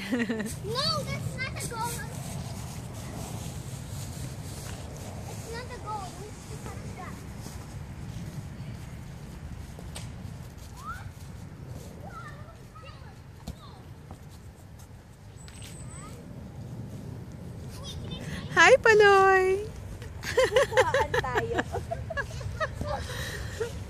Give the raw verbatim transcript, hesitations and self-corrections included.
No, that's not the goal. It's not the goal. It's the that. Hi, Paloy! Kuhaan tayo.